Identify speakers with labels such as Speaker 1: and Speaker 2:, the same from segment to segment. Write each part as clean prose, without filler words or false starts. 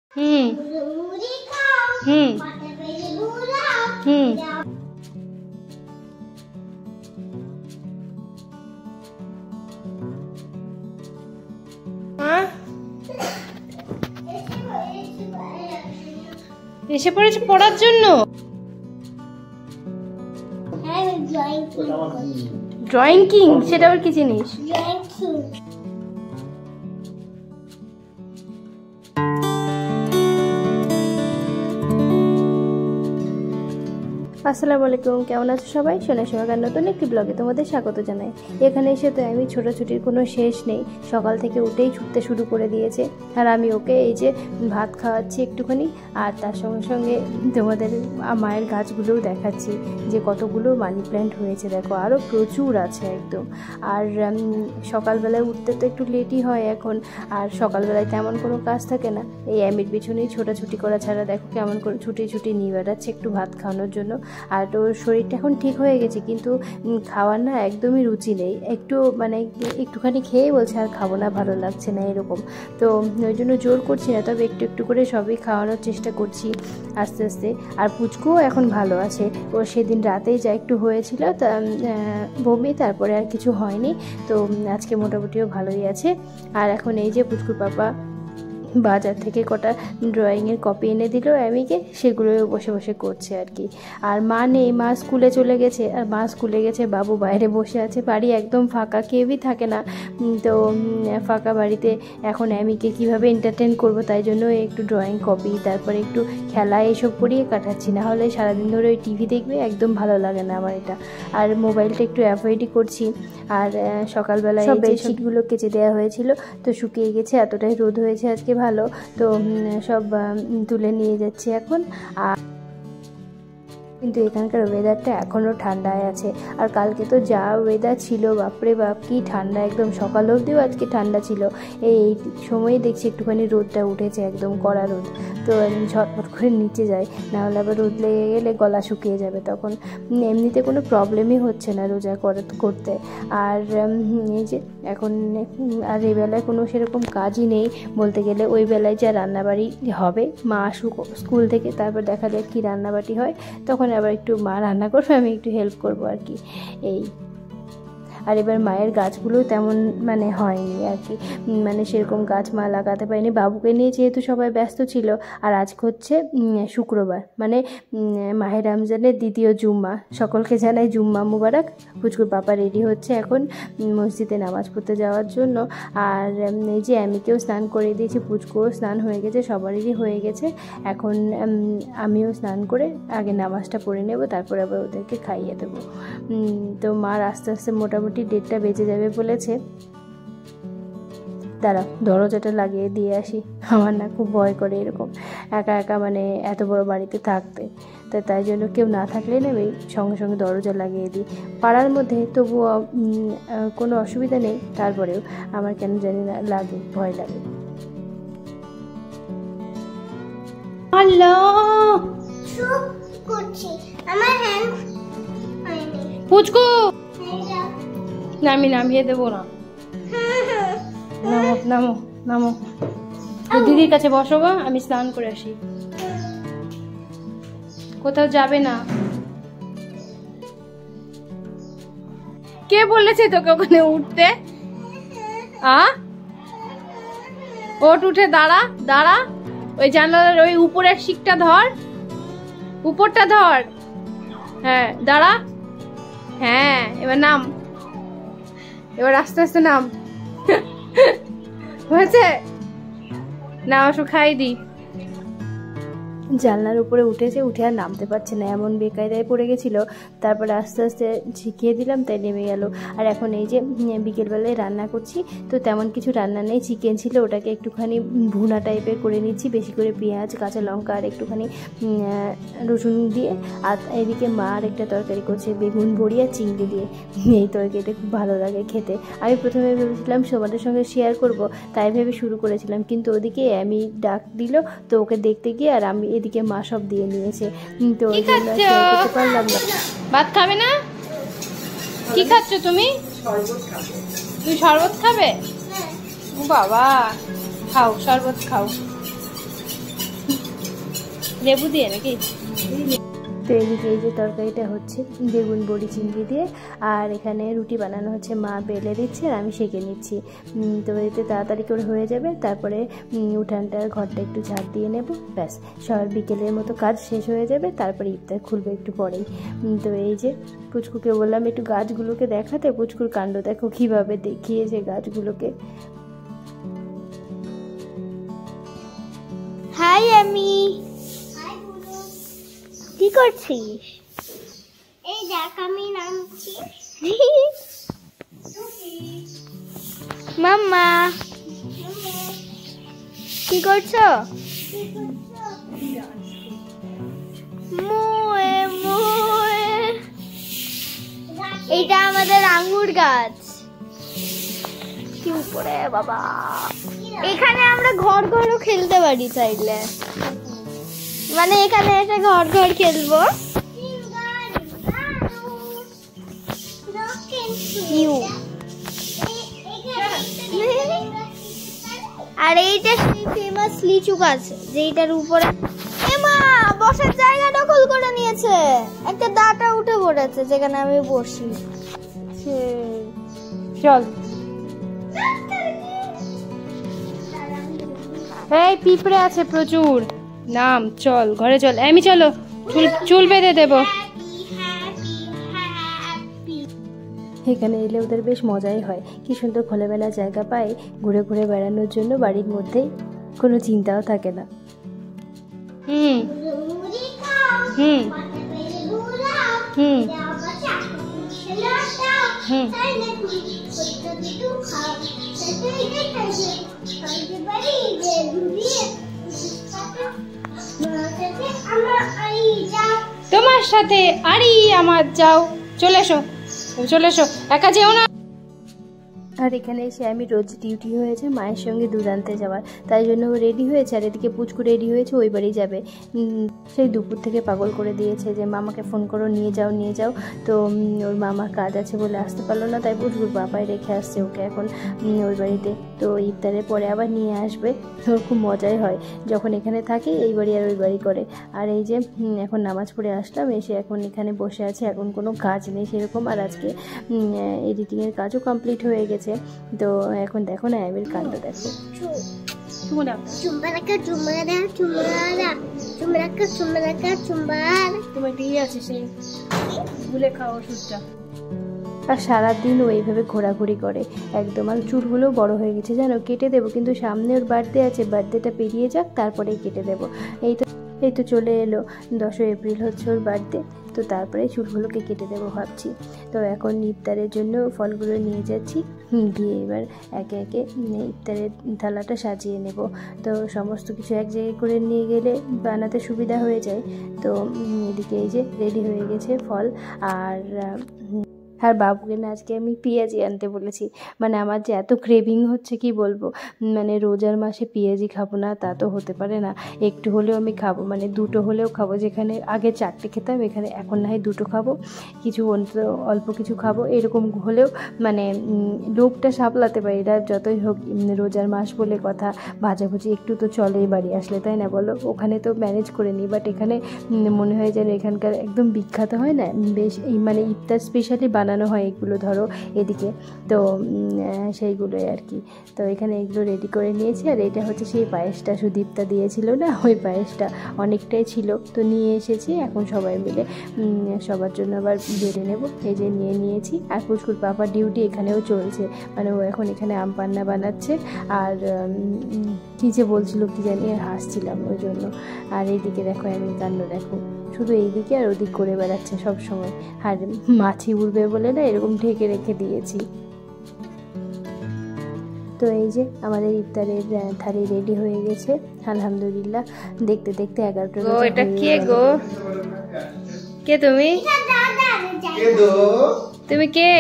Speaker 1: হুম হুম হুম এসে পড়েছে পড়ার জন্য। ড্রয়িং কিং সেটা আবার কি জিনিস? আসসালামু আলাইকুম, কেমন আছো সবাই? সোনা সোহাগার নতুন একটি ব্লগে তোমাদের স্বাগত জানাই। এখানে এসে তো আমি ছোটাছুটির কোনো শেষ নেই, সকাল থেকে উঠেই ছুটতে শুরু করে দিয়েছে। আর আমি ওকে এই যে ভাত খাওয়াচ্ছি একটুখানি, আর তার সঙ্গে সঙ্গে তোমাদের মায়ের গাছগুলোও দেখাচ্ছি যে কতগুলো মানি প্ল্যান্ট হয়েছে। দেখো আরও প্রচুর আছে একদম। আর সকালবেলায় উঠতে তো একটু লেটই হয় এখন, আর সকালবেলায় তেমন কোনো কাজ থাকে না, এই অ্যামির পিছনেই ছোটাছুটি করা ছাড়া। দেখো কেমন করে ছুটি ছুটি নিয়ে বেড়াচ্ছে একটু ভাত খাওয়ানোর জন্য। আর ওর শরীরটা এখন ঠিক হয়ে গেছে, কিন্তু খাওয়ার না একদমই রুচি নেই, একটু মানে একটুখানি খেয়ে বলছে আর খাবো না, ভালো লাগছে না এরকম। তো ওই জন্য জোর করছি না, তবে একটু একটু করে সবই খাওয়ানোর চেষ্টা করছি আস্তে আস্তে। আর পুচকুও এখন ভালো আছে, ও সেদিন রাতেই যা একটু হয়েছিল তা বমি, তারপরে আর কিছু হয়নি। তো আজকে মোটামুটিও ভালোই আছে। আর এখন এই যে পুচকুর পাপা বাজার থেকে কটা ড্রয়িংয়ের কপি এনে দিল অ্যামিকে, সেগুলো বসে বসে করছে আর কি। আর মা নেই, মা স্কুলে চলে গেছে। আর মা স্কুলে গেছে, বাবু বাইরে বসে আছে, বাড়ি একদম ফাঁকা, কেউই থাকে না। তো ফাঁকা বাড়িতে এখন অ্যামিকে কীভাবে এন্টারটেন করবো, তাই জন্য একটু ড্রয়িং কপি, তারপরে একটু খেলা এসব করিয়ে কাটাচ্ছি। না হলে সারাদিন ধরে ওই টিভি দেখবে, একদম ভালো লাগে না আমার এটা। আর মোবাইলটা একটু অ্যাভয়েডই করছি। আর সকালবেলায় সব বেডশিটগুলো কেচে দেওয়া হয়েছিল, তো শুকিয়ে গেছে, এতটাই রোদ হয়েছে আজকে ভালো। তো সব তুলে নিয়ে যাচ্ছি এখন। আর কিন্তু এখানকার ওয়েদারটা এখনও ঠান্ডায় আছে। আর কালকে তো যা ওয়েদার ছিল, বাপরে বাপ কি ঠান্ডা, একদম সকাল অবধিও আজকে ঠান্ডা ছিল। এই সময়ে দেখছি একটুখানি রোদটা উঠেছে, একদম কড়া রোদ। তো ঝটপট করে নিচে যাই, নাহলে আবার রোদ লেগে গেলে গলা শুকিয়ে যাবে তখন। এমনিতে কোনো প্রবলেমই হচ্ছে না রোজা করতে। আর এই যে এখন আর এই বেলায় কোনো সেরকম কাজই নেই বলতে গেলে। ওই বেলায় যা রান্নাবাড়ি হবে, মা আসুক স্কুল থেকে, তারপর দেখা যাক কী রান্নাবাড়ি হয়, তখন আবার একটু মা রান্না করবে, আমি একটু হেল্প করবো আর কি, এই। আর এবার মায়ের গাছগুলো তেমন মানে হয়নি আর কি, মানে সেরকম গাছ মা লাগাতে পারিনি, বাবুকে নিয়ে যেহেতু সবাই ব্যস্ত ছিল। আর আজকে হচ্ছে শুক্রবার, মানে মাহে রমজানের দ্বিতীয় জুম্মা। সকলকে জানাই জুম্মা মুবারক। পুচকুর পাপা রেডি হচ্ছে এখন মসজিদে নামাজ পড়তে যাওয়ার জন্য। আর এই যে অ্যামিকেও স্নান করে দিয়েছি, পুচকুও স্নান হয়ে গেছে, সবারই হয়ে গেছে। এখন আমিও স্নান করে আগে নামাজটা পড়ে নেব, তারপর আবার ওদেরকে খাইয়ে দেবো। তো মার আস্তে আস্তে মোটামুটি 1:30টা বেজে যাবে বলেছে। দাঁড়াও দরজাটা লাগিয়ে দিয়ে আসি, আমার না খুব ভয় করে এরকম একা একা, মানে এত বড় বাড়িতে থাকতে। তাই জন্য কেউ না থাকলে না আমি সঙ্গে সঙ্গে দরজা লাগিয়ে দিই। পাড়ার মধ্যে তবুও কোনো অসুবিধা নেই, তারপরেও আমার কেন জানি না লাগে, ভয় লাগে। পুচকু না, আমি নামিয়ে দেবো না, নামো নামো নামো, দিদির কাছে বসো গো, আমি স্নান করে আসি। কোথাও যাবে না? কে বলেছে তোকে ওখানে উঠতে? ওঠ, উঠে দাঁড়া দাঁড়া, ওই জানালার ওই উপরের শিকটা ধর, উপরটা ধর, হ্যাঁ দাঁড়া, হ্যাঁ এবার নাম, এবার আস্তে আস্তে নাম, হয়েছে না? ওষুধ খাই দি। জানলার উপরে উঠেছে, উঠে আর নামতে পারছে না, এমন বেকায়দায় পড়ে গেছিল। তারপরে আস্তে আস্তে শিখিয়ে দিলাম, তাই নেমে গেল। আর এখন এই যে বিকেলবেলায় রান্না করছি, তো তেমন কিছু রান্না নেই, চিকেন ছিল, ওটাকে একটুখানি ভুনা টাইপের করে নিচ্ছি, বেশি করে পেঁয়াজ, কাঁচা লঙ্কা আর একটুখানি রসুন দিয়ে। আর এদিকে মা আর একটা তরকারি করছে, বেগুন বড়ি আর চিংড়ি দিয়ে। এই তরকারিটা খুব ভালো লাগে খেতে। আমি প্রথমে ভেবেছিলাম তোমাদের সঙ্গে শেয়ার করব, তাই ভেবে শুরু করেছিলাম, কিন্তু ওদিকে আমি ডাক দিল, তো ওকে দেখতে গিয়ে আর আমি এদিকে মা সব দিয়ে নিয়েছে, তো ওই জন্য শেয়ার করতে পারলাম না। ভাত খাবে না? কি খাচ্ছ তুমি? তুই শরবত খাবে? বাবা খাও, শরবত খাও।
Speaker 2: লেবু দিয়ে নাকি?
Speaker 1: তো এদিকে এই যে তরকারিটা হচ্ছে বেগুন বড়ি চিংড়ি দিয়ে, আর এখানে রুটি বানানো হচ্ছে, মা বেলে দিচ্ছে আর আমি সেঁকে নিচ্ছি। তো এতে তাড়াতাড়ি করে হয়ে যাবে, তারপরে উঠানটার ঘরটা একটু ঝাড় দিয়ে নেব, ব্যাস সবার বিকেলের মতো কাজ শেষ হয়ে যাবে, তারপরে ইফতার খুলবে একটু পরেই। তো এই যে পুচকুকে বললাম একটু গাছগুলোকে দেখাতে, পুচকুর কাণ্ড দেখো কীভাবে দেখিয়েছে গাছগুলোকে।
Speaker 2: হাই আমি, কি করছিস?
Speaker 3: এই দেখ আমি নামছি।
Speaker 2: মাম্মা কি করছো? মুয়ে মুয়ে, এইটা আমাদের আঙ্গুর গাছ। কি উপরে বাবা, এখানে আমরা ঘর ঘরও খেলতে পারি চাইলে, মানে এখানে এসে ঘর ঘর খেলবো। আর এইটা সেই ফেমাস লিচু গাছ যেটার উপরে এমা বসার জায়গা দখল করে নিয়েছে, একটা দাঁটা উঠে পড়েছে যেখানে আমি বসি।
Speaker 1: চল এই পিঁপড়ে আছে প্রচুর, নাম চল ঘরে চল, আমি চলো চুল বেঁধে দেবো। এখানে এলে ওদের বেশ মজাই হয়, কি সুন্দর খোলামেলা জায়গা পায় ঘুরে ঘুরে বেড়ানোর জন্য, বাড়ির মধ্যেই কোনো চিন্তাও থাকে না। হুম হুম হুম হুম তোমার সাথে আরি আমার যাও, চলে এসো চলে এসো, একা যেও না। আর এখানে এসে আমি রোজ ডিউটি হয়েছে মায়ের সঙ্গে দুধ আনতে যাওয়ার, তাই জন্য ও রেডি হয়েছে, আর এদিকে পুচকু রেডি হয়েছে, ওই বাড়ি যাবে। সেই দুপুর থেকে পাগল করে দিয়েছে যে মামাকে ফোন করো নিয়ে যাও নিয়ে যাও, তো ওর মামার কাজ আছে বলে আসতে পারলো না, তাই পুচকুর বাবাই রেখে আসছে ওকে এখন ওই বাড়িতে। তো ইফতারের পরে আবার নিয়ে আসবে, ওর খুব মজাই হয় যখন এখানে থাকে, এই বাড়ি আর ওই বাড়ি করে। আর এই যে এখন নামাজ পড়ে আসলাম, এসে এখন এখানে বসে আছে, এখন কোনো কাজ নেই সেরকম, আর আজকে এডিটিংয়ের কাজও কমপ্লিট হয়ে গেছে। তো এখন দেখো না আমির কাণ্ড দেখো, তোমার দিয়ে আছে সেই ভুলে খাওয়া ওষুধটা। আর সারাদিন ও এইভাবে ঘোরাঘুরি করে একদম, আর চুলগুলো বড় হয়ে গেছে জানো, কেটে দেবো, কিন্তু সামনে ওর বার্থডে আছে, বার্থডেটা পেরিয়ে যাক তারপরেই কেটে দেবো। এই তো চলে এলো 10 এপ্রিল হচ্ছে ওর বার্থডে, তো তারপরে চুলগুলোকে কেটে দেবো ভাবছি। তো এখন ইফতারের জন্য ফলগুলো নিয়ে যাচ্ছি, গিয়ে এবার একে একে ইফতারের থালাটা সাজিয়ে নেব। তো সমস্ত কিছু এক জায়গায় করে নিয়ে গেলে বানাতে সুবিধা হয়ে যায়। তো এদিকে এই যে রেডি হয়ে গেছে ফল, আর বাবুকে না আজকে আমি পেঁয়াজি আনতে বলেছি, মানে আমার যে এত ক্রেভিং হচ্ছে কি বলবো, মানে রোজার মাসে পেঁয়াজি খাবো না তা তো হতে পারে না, একটু হলেও আমি খাবো, মানে 2টো হলেও খাবো, যেখানে আগে 4টে খেতাম এখানে এখন না হয় 2টো খাবো, কিছু অল্প কিছু খাবো, এরকম হলেও মানে লোভটা সামলাতে পারি। এটা যতই হোক রোজার মাস বলে কথা, ভাজাভুজি একটু তো চলেই বাড়ি আসলে, তাই না বলো? ওখানে তো ম্যানেজ করে নিই, বাট এখানে মনে হয় যেন এখানকার একদম বিখ্যাত হয় না বেশ, মানে ইফতার স্পেশালি বানানো হয় এগুলো ধরো এদিকে, তো সেইগুলোই আর কি। তো এখানে এগুলো রেডি করে নিয়েছি, আর এটা হচ্ছে সেই পায়েসটা সুদীপ্তা দিয়েছিল না, ওই পায়েসটা অনেকটাই ছিল, তো নিয়ে এসেছি, এখন সবাই মিলে সবার জন্য আবার বেড়ে নেব। এই যে নিয়ে নিয়েছি, আর পুচকুর পাপার ডিউটি এখানেও চলছে, মানে ও এখন এখানে আম পান্না বানাচ্ছে, আর কী যে বলছিল কি জানি, হাসছিলাম ওই জন্য। আর এইদিকে দেখো আমি কাণ্ড দেখো, শুধু এইদিকে আর ওদিক করে বেড়াচ্ছে সব সময়, আর মাছি উড়বে বলে না এরকম ঢেকে রেখে দিয়েছি। তো এই যে আমাদের ইফতারের থালি রেডি হয়ে গেছে আলহামদুলিল্লাহ, দেখতে দেখতে 11টা।
Speaker 2: এটা কে গো? কে তুমি? তুমি কে?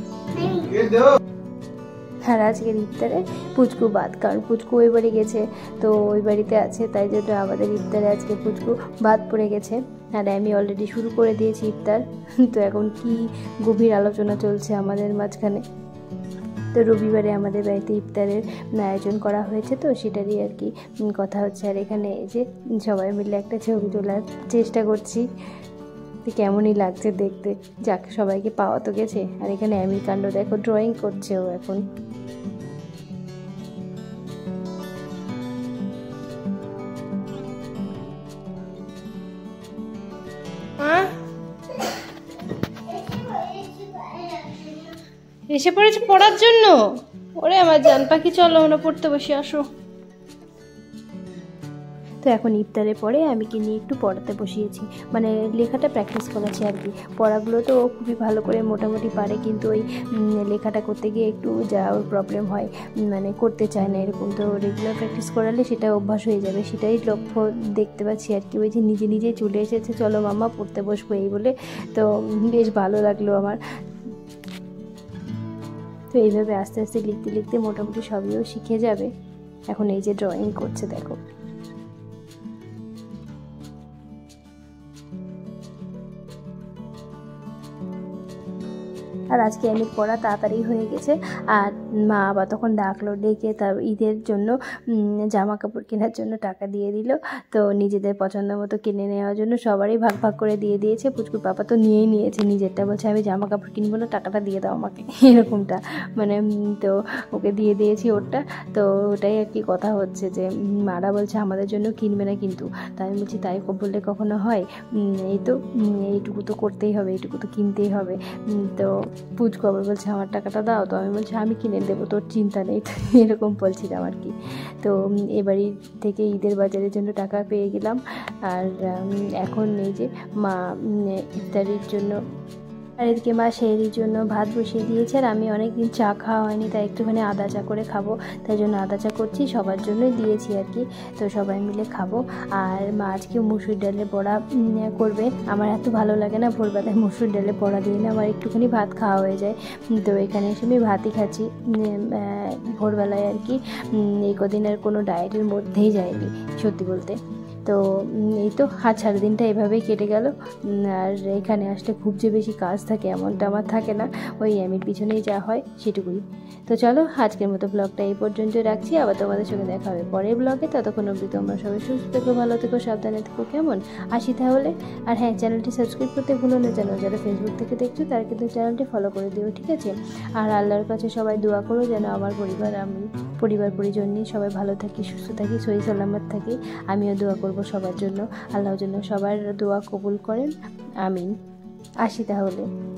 Speaker 1: আর আজকের ইফতারে পুচকু বাদ, কারণ পুচকু ওই বাড়ি গেছে, তো ওই বাড়িতে আছে, তাই জন্য আমাদের ইফতারে আজকে পুচকু বাদ পড়ে গেছে। আর আমি অলরেডি শুরু করে দিয়েছি ইফতার, তো এখন কি গভীর আলোচনা চলছে আমাদের মাঝখানে। তো রবিবারে আমাদের বাড়িতে ইফতারের আয়োজন করা হয়েছে, তো সেটারই আর কি কথা হচ্ছে। আর এখানে এই যে সবাই মিলে একটা ছবি তোলার চেষ্টা করছি, তো কেমনই লাগছে দেখতে। যাক, সবাইকে পাওয়া তো গেছে। আর এখানে আমি কাণ্ড দেখো, ড্রয়িং করছে ও এখন। এসে পড়েছে পড়ার জন্য? ওরে আমার জান পাখি, চলো আমরা পড়তে বসে, আসো। তো এখন ইফতারের পরে আমি কি নিয়ে একটু পড়াতে বসিয়েছি, মানে লেখাটা প্র্যাকটিস করাচ্ছি আর কি। পড়াগুলো তো খুবই ভালো করে মোটামুটি পারে, কিন্তু ওই লেখাটা করতে গিয়ে একটু যা ওর প্রবলেম হয়, মানে করতে চায় না এরকম। তো রেগুলার প্র্যাকটিস করালে সেটা অভ্যাস হয়ে যাবে, সেটাই লক্ষ্য দেখতে পাচ্ছি আর কি। ওই যে নিজে নিজেই চলে এসেছে, চলো মাম্মা পড়তে বসবো এই বলে। তো বেশ ভালো লাগলো আমার। তো এইভাবে আস্তে আস্তে লিখতে লিখতে মোটামুটি সবইও শিখে যাবে। এখন এই যে ড্রয়িং করছে দেখো। আর আজকে এমির পড়া তাড়াতাড়ি হয়ে গেছে। আর মা আবার তখন ডাকলো, ডেকে তার ঈদের জন্য জামা কাপড় কেনার জন্য টাকা দিয়ে দিল। তো নিজেদের পছন্দ মতো কিনে নেওয়ার জন্য সবারই ভাগ ভাগ করে দিয়ে দিয়েছে। পুচকুর পাপা তো নিয়েই নিয়েছে নিজেরটা, বলছে আমি জামা কাপড় কিনবো না, টাকাটা দিয়ে দাও আমাকে, এরকমটা মানে। তো ওকে দিয়ে দিয়েছি ওরটা। তো ওটাই আর কি কথা হচ্ছে যে মারা বলছে আমাদের জন্য কিনবে না কিন্তু। তাই আমি বলছি তাই বললে কখনো হয়, এই তো এইটুকু তো করতেই হবে, এইটুকু তো কিনতেই হবে। তো পুচকু আবার বলছে আমার টাকাটা দাও। তো আমি বলছি আমি কিনে দেবো, তোর চিন্তা নেই, এরকম বলছিলাম আর কি। তো এবারই থেকে ঈদের বাজারের জন্য টাকা পেয়ে গেলাম। আর এখন এই যে মা ইফতারির জন্য, আর এদিকে মা সেহরির জন্য ভাত বসিয়ে দিয়েছে। আর আমি অনেকদিন চা খাওয়া হয়নি, তাই একটুখানি আদা চা করে খাবো, তাই জন্য আদা চা করছি, সবার জন্যই দিয়েছি আর কি। তো সবাই মিলে খাবো। আর মা আজকে মুসুর ডালের বড়া করবে। আমার এত ভালো লাগে না ভোরবেলায় মুসুর ডালের বড়া দিয়ে না, আমার একটুখানি ভাত খাওয়া হয়ে যায়। তো এখানে এসে আমি ভাতই খাচ্ছি ভোরবেলায় আর কি। এই কদিন আর কোনো ডায়েটের মধ্যেই যায়নি সত্যি বলতে। তো এই তো আর সারাদিনটা এভাবেই কেটে গেল। আর এখানে আসলে খুব যে বেশি কাজ থাকে এমনটা আমার থাকে না, ওই আমির পিছনেই যা হয় সেটুকুই। তো চলো আজকের মতো ব্লগটা এই পর্যন্ত রাখছি, আবার তোমাদের সঙ্গে দেখা হবে পরের ব্লগে। ততক্ষণ অবধি তোমরা সবাই সুস্থ থেকো, ভালো থেকো, সাবধানে থেকো, কেমন? আসি তাহলে। আর হ্যাঁ, চ্যানেলটি সাবস্ক্রাইব করতে ভুলো না যেন। যারা ফেসবুক থেকে দেখছো তারা কিন্তু চ্যানেলটি ফলো করে দিও, ঠিক আছে? আর আল্লাহর কাছে সবাই দোয়া করো যেন আমার পরিবার পরিজন নিয়ে সবাই ভালো থাকি, সুস্থ থাকি, সহি সালামত থাকি। আমিও দোয়া করব সবার জন্য, আল্লাহর জন্য সবার দোয়া কবুল করেন, আমিন। আসি তাহলে।